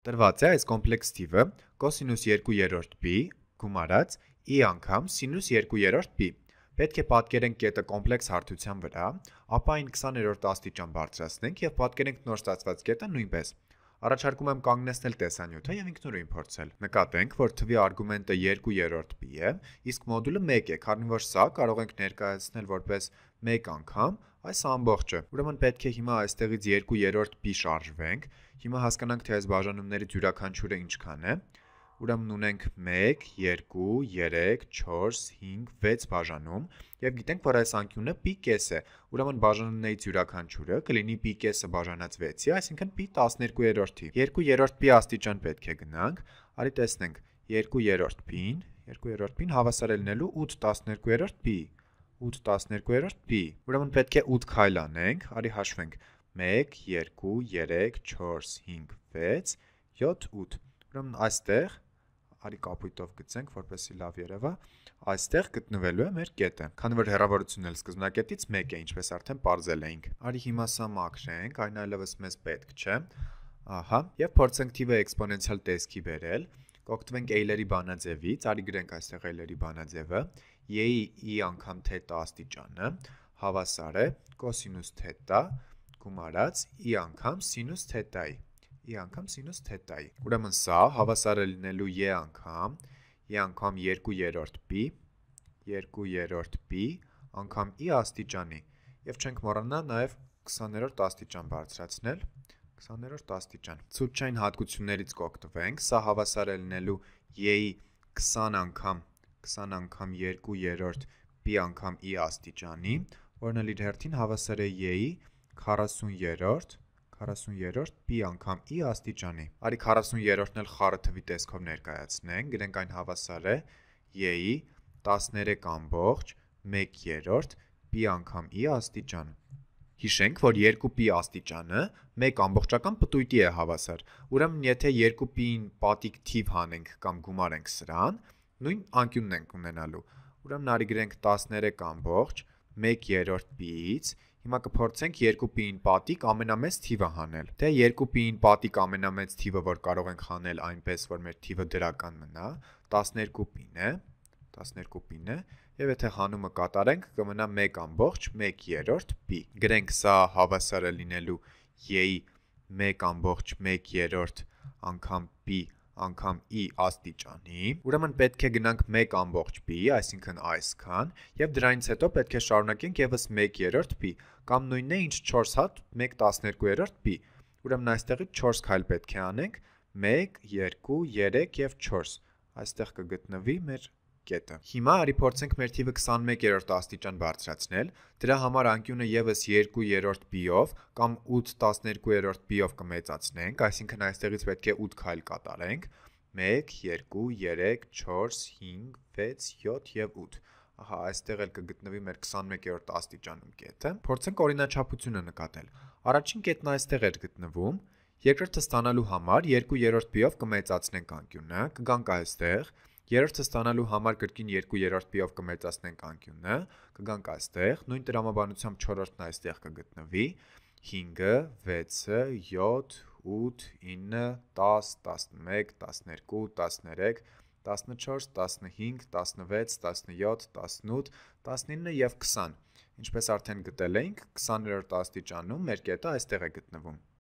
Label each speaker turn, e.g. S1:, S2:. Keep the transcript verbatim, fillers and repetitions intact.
S1: Տրված է այս կոմպլեքս թիվը կոսինուս երկու երրորդ պի գումարած ի անգամ սինուս երկու երրորդ պի։ Պետք է պատկերենք կետը կոմպլեքս հարթության վրա, ապա այն քսաներորդ աստիճան բարձրացնենք և պատկերենք նոր ստացված կետը նույնպես։ Առաջարկում եմ կանգնեցնել տեսանյութը և ինքնուրույն փորձել։ Նկատենք, որ թվի արգումենտը երկու երրորդ պի է, իսկ մոդուլը մեկ է, քանի որ սա կարող ենք ներկայացնել որպես մեկ անգամ այս ամբողջը։ Ուրեմն պետք է հիմա այստեղից երկու երրորդ պի շարժվենք։ Հիմա հասկանանք, թե այս բաժանումներից յուրաքանչյուրը ինչքան է։ Ուրեմն ունենք մեկ, երկու, երեք, չորս, հինգ, վեց բաժանում և գիտենք, որ այս անկյունը պի կես է։ Ուրեմն բաժանումներից յուրաքանչյուրը կլինի պի կեսը բաժանած վեցի, այսինքն պի տասներկու երրորդի։ երկու երրորդ պի աստիճան պետք է գնանք։ Արի տեսնենք, երկու երրորդ պին, երկու երրորդ պին հավասար է լինելու ութ տասներկու երրորդ պի, ութ տասներկու երրորդ պի։ Ուրեմն պետք է ութ քայլ անենք, արի հաշվենք, մեկ, երկու, երեք, չորս, հինգ, վեց, յոթ, ութ։ Ուրեմն այստեղ արի կապույտով գծենք, որպեսզի լավ երևա, այստեղ գտնվելու է մեր կետը, քանի որ հեռավորությունն էլ սկզբնակետից մեկ է, ինչպես արդեն պարզել էինք։ Արի հիմա սա մաքրենք, այն այլևս մեզ պետք չէ։ Ահա, եւ փորձենք թիվը էքսպոնենցիալ տեսքի բերել։ Կօգտվենք Էյլերի բանաձևից, արի գրենք այստեղ Էյլերի բանաձևը, y-ի ի անգամ թետա աստիճանը հավասար է կոսինուս թետա գումարած ի անգամ սինուս թետայի, ի անգամ սինուս թետայի։ Ուրեմն սա հավասար է լինելու y անգամ, y անգամ երկու երրորդ պի, երկու երրորդ պի անգամ ի աստիճանի, եւ չենք մոռանա նաեւ քսաներորդ աստիճան բարձրացնել, քսաներորդ աստիճան։ Ցուցչային հատկություններից կօգտվենք, սա հավասար է լինելու y-ի քսան անգամ, քսան անգամ երկու երրորդ պի անգամ ի աստիճանի, որն էլ իր հերթին հավասար է y-ի քառասուներորդ, քառասուներորդ պի անգամ ի աստիճանի։ Արի քառասուներորդն էլ խառը թվի տեսքով ներկայացնենք, գրենք այն հավասար է y-ի տասներեք ամբողջ մեկ երրորդ պի անգամ ի աստիճան։ Հիշենք, որ երկու պի աստիճանը մեկ ամբողջական պտույտի է հավասար։ Ուրեմն եթե երկու պիին պատիկ թիվ հանենք կամ գումարենք սրան, նույն անկյունն ենք ունենալու։ Ուրեմն արի գրենք տասներեք ամբողջ մեկ երրորդ պիից, հիմա կփորձենք երկու պիին պատիկ ամենամեծ թիվը հանել։ Թե երկու պիին պատիկ ամենամեծ թիվը, որ կարող ենք հանել այնպես, որ մեր թիվը դրական մնա, տասներկու պին է, տասներկու պին է, եւ եթե հանումը կատարենք, կմնա մեկ ամբողջ մեկ երրորդ պի։ Գրենք սա հավասար է լինելու y-ի մեկ ամբողջ մեկ երրորդ անգամ պի անգամ ի աստիճանի։ Ուրեմն պետք է գնանք մեկ ամբողջ պի, այսինքն այսքան, եւ դրանից հետո պետք է շարունակենք եւս մեկ երրորդ պի, կամ նույնն է ինչ չորս հատ մեկ տասներկու երրորդ պի։ Ուրեմն այստեղից չորս քայլ պետք է անենք, մեկ, երկու, երեք եւ չորս։ Այստեղ կգտնվի մեր կետը։ Հիմա արի փորձենք մեր թիվը քսանմեկ երրորդ աստիճան բարձրացնել, դրա համար անկյունը եւս երկու երրորդ պիով կամ ութ տասներկու երրորդ պիով կմեծացնենք, այսինքն այստեղից պետք է ութ քայլ կատարենք, մեկ, երկու, երեք, չորս, հինգ, վեց, յոթ եւ ութ։ Ահա այստեղ էլ կգտնվի մեր քսանմեկ երրորդ աստիճանում կետը։ Փորձենք օրինաչափությունը նկատել։ Առաջին կետն այստեղ էր գտնվում, երկրորդը ստանալու համար երկու երրորդ պիով կմեծացնենք անկյունը, կգանք այստեղ, երրորդը ստանալու համար կրկին երկու երրորդ պիով կմեծացնենք անկյունը, կգանք այստեղ, նույն տրամաբանությամբ չորրորդն այստեղ կգտնվի, հինգը, վեցը, յոթ, ութ, ինը, տաս, տասնմեկ, տասներկու, տասներեք, տասնչորս, տասնհինգ, տասնվեց, տասնյոթ, տասնութ, տասնինը եւ քսան։ Ինչպես արդեն գտել էինք, քսաներորդ աստիճանում մեր կետը այստեղ է գտնվում։